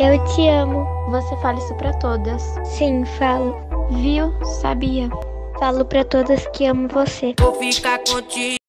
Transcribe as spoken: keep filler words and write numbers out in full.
Eu te amo. Você fala isso pra todas. Sim, falo. Viu? Sabia. Falo pra todas que amo você. Vou ficar contigo.